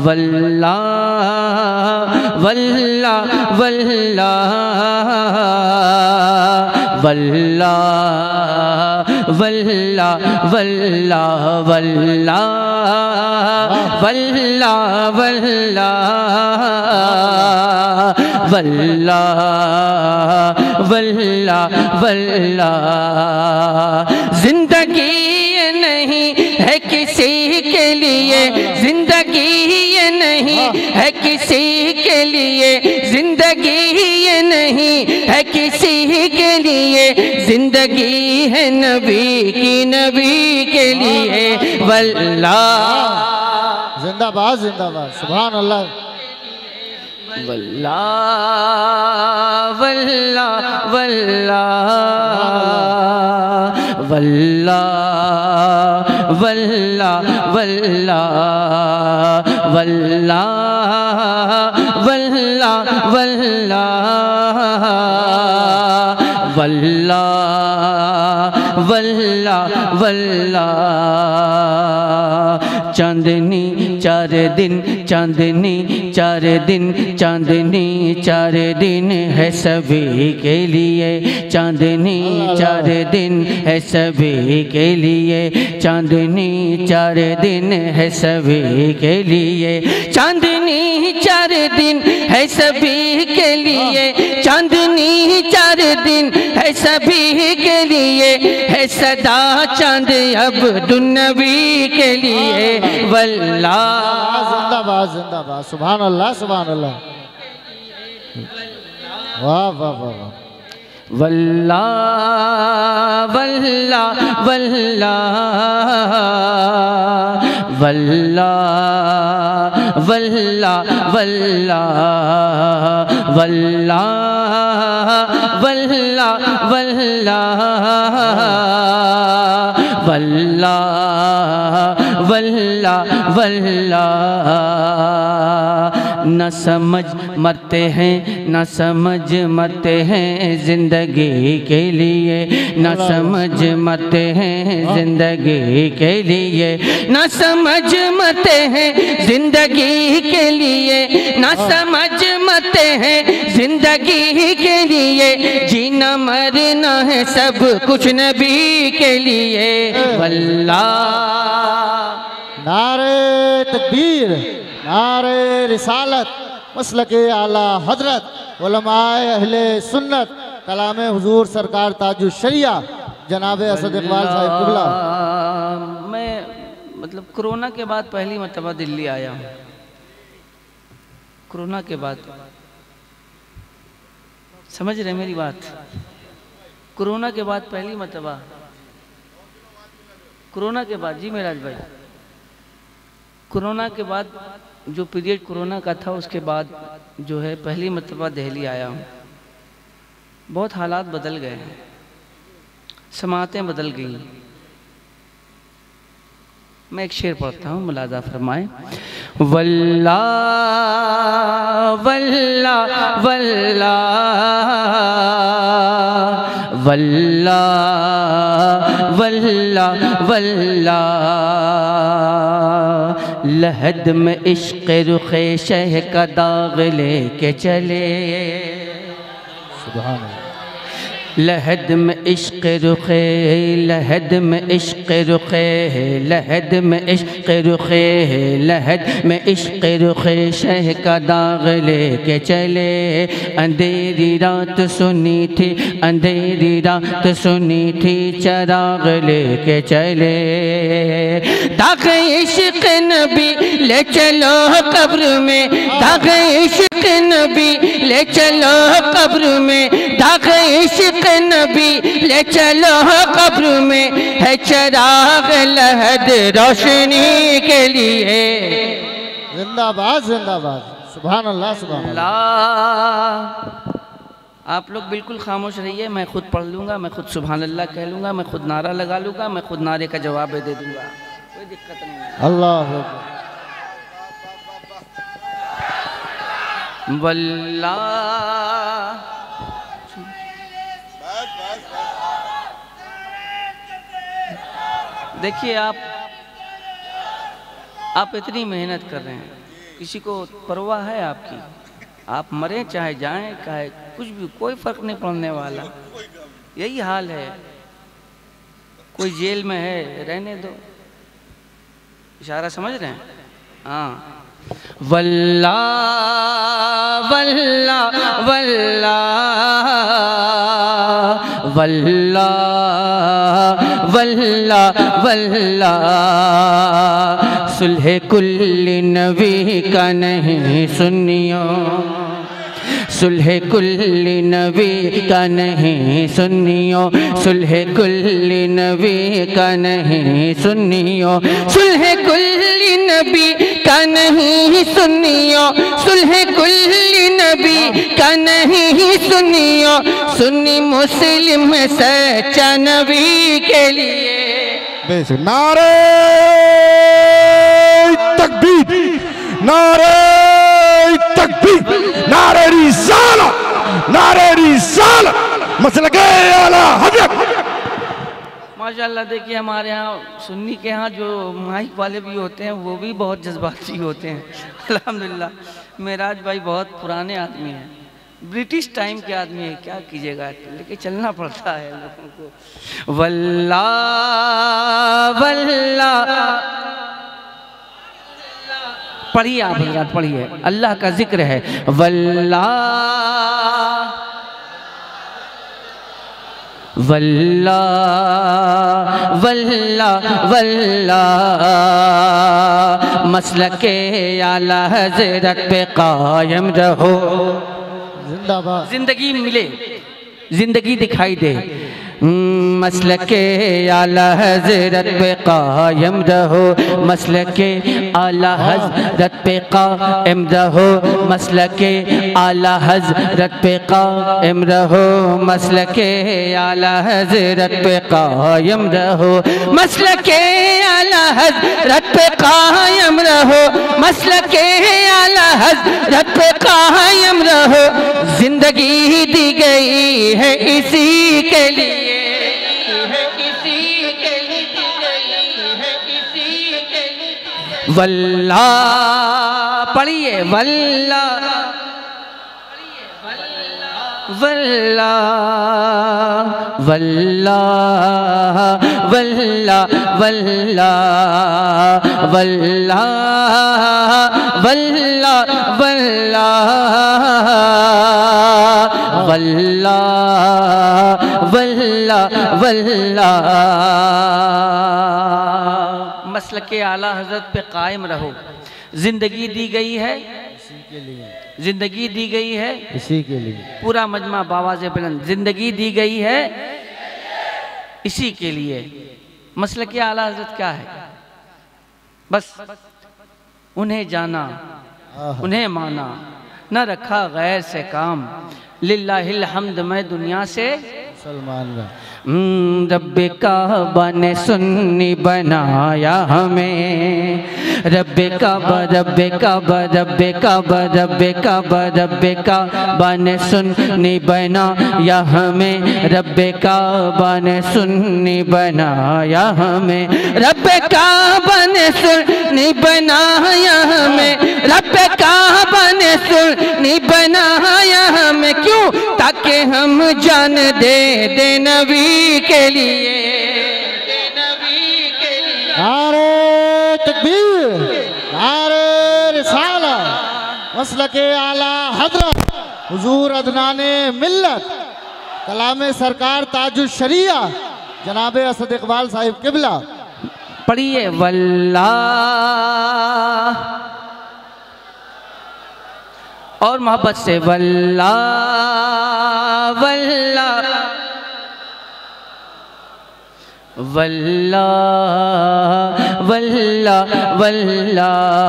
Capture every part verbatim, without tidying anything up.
वल्ला वल्ला वल्ला वल्ला वल्ला वल्ला वल्ला वल्ला वल्ला वल्ला वल्ला वल्ला। जिंदगी ये नहीं है किसी के लिए, जिंदगी ये नहीं है किसी के लिए, जिंदगी ये नहीं है किसी के लिए, जिंदगी है नबी की नबी के लिए। वल्ला जिंदाबाद जिंदाबाद सुभान अल्लाह। वल्ला वल्ला वल्ला वल्ला वल्ला वल्ला वल्ला वल्ला वल्ला वल्ला वल्ला वल्ला। चांदनी चार दिन, चांदनी चार दिन, चांदनी चार दिन है सभी के लिए, चांदनी चार दिन है सभी के लिए, चांदनी चार दिन है सभी के लिए, चांदनी चार दिन है सभी के लिए, चांदनी चार दिन है सभी के लिए, है सदा चांद अब्दुन्नबी के लिए। वल्ला जिंदाबाद जिंदाबाद सुभान अल्लाह सुभान अल्लाह। वाह वाह वाह वाह। वल्ला वल्ला वल्ला वल्ला वल्ला वल्ला वल्ला वल्ला वल्ला वल्ला वल्ला वल्ला। न समझ मरते हैं, न समझ मरते हैं जिंदगी के लिए, न समझ मरते हैं जिंदगी के लिए, न समझ मरते हैं जिंदगी के लिए, न समझ मरते हैं जिंदगी के लिए, जीना मरना है सब कुछ नबी के लिए। वल्ला नारे तकबीर, नारे रिसालत, मसलके आला हजरत उलमाए अहले सुन्नत, कलामे हुजूर सरकार ताजुश शरिया जनाब असद इकबाल साहिब कुबला। मैं मतलब कोरोना के बाद पहली मर्तबा दिल्ली आया हूँ, कोरोना के बाद, समझ रहे मेरी बात? कोरोना के बाद पहली मर्तबा, कोरोना के बाद, जी मेराज भाई, कोरोना के बाद जो पीरियड कोरोना का था उसके बाद जो है पहली मर्तबा दिल्ली आया हूँ। बहुत हालात बदल गए हैं, समातें बदल गई। मैं एक शेर पढ़ता हूँ, मुलाजा फरमाए। वल्ला वल्ला वल्ला वल्ला वल्ला वल्ला। लहद में इश्क़ रुख़े शह का दाग लेके चले, सुभान अल्लाह। लहद में इश्क़ रुख़े, लहद में इश्क़ रुख़े, लहद में इश्क़ रुख़े, लहद में इश्क़ रुख़े शह का दाग लेके चले। अंधेरी रात सुनी थी, अंधेरी रात सुनी थी, चराग लेके चले। दाग इश्क़ नबी ले चलो कब्र में, दाग इश्क़ नबी ले चलो कब्र में, दाग इश्क़ नबी ले चलो कब्र में, है चराग लहद रोशनी के लिए। जिंदाबाद जिंदाबाद सुभान अल्लाह सुभान अल्लाह। आप लोग बिल्कुल खामोश रहिए, मैं खुद पढ़ लूँगा, मैं खुद सुभान अल्लाह कह लूँगा, मैं खुद नारा लगा लूँगा, मैं खुद नारे का जवाब दे दूँगा, कोई दिक्कत नहीं है। अल्लाह वल्ला देखिए, आप आप इतनी मेहनत कर रहे हैं, किसी को परवाह है आपकी? आप मरें चाहे जाएं, चाहे कुछ भी, कोई फर्क नहीं पड़ने वाला। यही हाल है। कोई जेल में है, रहने दो। इशारा समझ रहे हैं? हाँ। वल्ला वल्ला वल्ला वल्ला वल्ला वल्ला सुलह कुल्ली नबी का नहीं सुनियो, सुलह कुल्ली नबी का नहीं सुनियो, सुलह कुल्ली नबी का नहीं सुनियो, सुलह कुल्ली नबी का नहीं सुनियो, सुलह कुल्ली नबी का नहीं सुनियो, सुन्नी मुस्लिम सच्चा नबी के लिए। नारे तकबीर, नारे तकबीर, नारे रिसालत, नारे रिसालत, मसलके आला हज़रत। माशाल्लाह। देखिए हमारे यहाँ सुन्नी के यहाँ जो माइक वाले भी होते हैं वो भी बहुत जज्बाती होते हैं। अल्हम्दुलिल्लाह। मेराज भाई बहुत पुराने आदमी हैं, ब्रिटिश टाइम के आदमी है, क्या कीजिएगा, लेके चलना पड़ता है लोगों को। वल्ला वल्ला पढ़िए आप हज़रात, पढ़िए, अल्लाह का जिक्र है। वल्ला वल्ला वल्ला वल्ला मसलके आला हज़रत पे कायम रहो। जिंदाबाद। जिंदगी मिले, जिंदगी दिखाई दे, मसलके आला हज़रत पे कायम रहो, मसलके आला हज़रत पे कायम रहो, मसलके आला हज़रत पे कायम रहो, मसलके आला हज़रत पे कायम रहो, मसलके आला हज़रत पे कायम रहो, मसलके आला हज़रत पे कायम रहो। जिंदगी दी गई है इसी के लिए, वल्ला पढ़िए, वल्ला वल्ला वल्ला वल्ला वल्ला वल्ला वल्ला वल्ला वल्ला वल्ला वल्ला मसलके आला हज़रत पे कायम रहो। जिंदगी दी गई है इसी के लिए, जिंदगी दी गई है इसी के लिए। पूरा मजमा बावाज़े बुलंद, जिंदगी दी गई है इसी के लिए। मसलके आला हज़रत क्या है? बस उन्हें जाना, उन्हें माना, न रखा गैर से काम, लिल्लाहिल हम्द मैं दुनिया से मुसलमान का। रब्बे काबा ने सुन्नी बनाया हमें, रब्बे काबा रब्बे काबा रब्बे काबा रब्बे काबा रब्बे काबा ने सुन्नी बनाया हमें, रब्बे काबा ने सुन्नी बनाया हमें, रब्बे काबा ने सुन्नी बनाया हमें, रब्बे काबा ने सुन्नी बनाया हमें। क्यों? ताकि हम जान दे दे नबी के लिए, नारे तकबीर, नारे रिसालत, मसलके आला हज़रत हुजूर अदनाने मिल्लत, कलामे सरकार ताजुश शरिया जनाबे असद इकबाल साहिब किबला। पढ़िए वल्ला और मोहब्बत से, वल्ला वल्ला वल्ला वल्ला वल्ला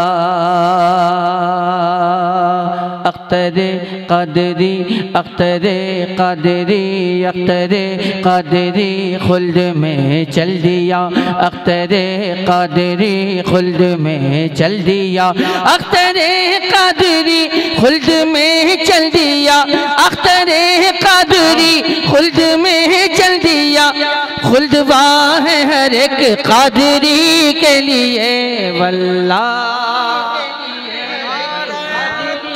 अख्तरे क़ादरी अख्तरे क़ादरी अख्तरे क़ादरी खुल्द में चल दिया, अख्तरे क़ादरी खुल्द में चल दिया, अख्तरे क़ादरी खुल्द में चल दिया, अख्तरे क़ादरी खुल्द में चल दिया। खुल्दवा है हर एक क़ादरी के लिए, वल्ला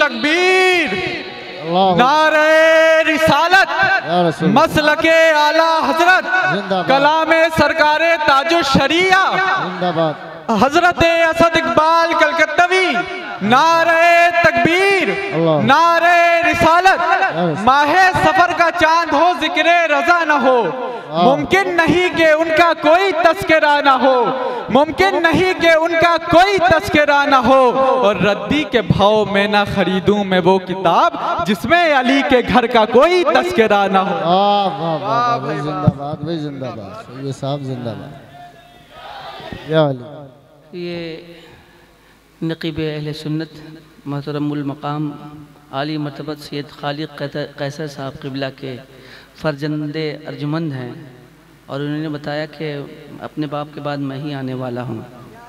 तकबीर, अल्लाह नारे रिसालत, या रसूल मसलके आला हजरत, जिंदाबाद। कलामे सरकारे ताजो शरिया, जिंदाबाद। हजरत असद इकबाल कलकत्तवी, नारे तकबीर, अल्लाह। नारे रिसालत। माहे सफर का चांद हो, जिक्रे रजा न हो, मुमकिन नहीं कि उनका कोई तस्करा ना हो, मुमकिन नहीं कि उनका कोई तस्करा ना हो। और रद्दी के भाव में ना खरीदूं मैं वो किताब जिसमें अली के घर का कोई तस्करा ना हो। वाह वाह वाह भाई जिंदाबाद, भाई जिंदाबाद, ये साहब जिंदाबाद। या अली। ये नकीब अहले सुन्नत मोहतरमुल मकाम आली मरतबत सैयद खालिद कैसर साहब क़िबला के फ़र्जंदे अर्जुमंद हैं और उन्होंने बताया कि अपने बाप के बाद मैं ही आने वाला हूँ।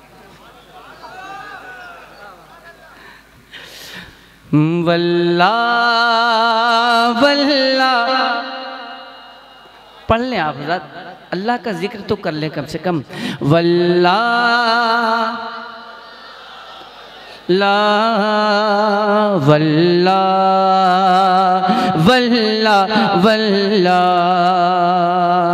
वल्ला वल्ला पढ़ लें आप हज़रात, अल्लाह का जिक्र तो कर लें कम से कम। वल्ला ला वल्ला वल्ला वल्ला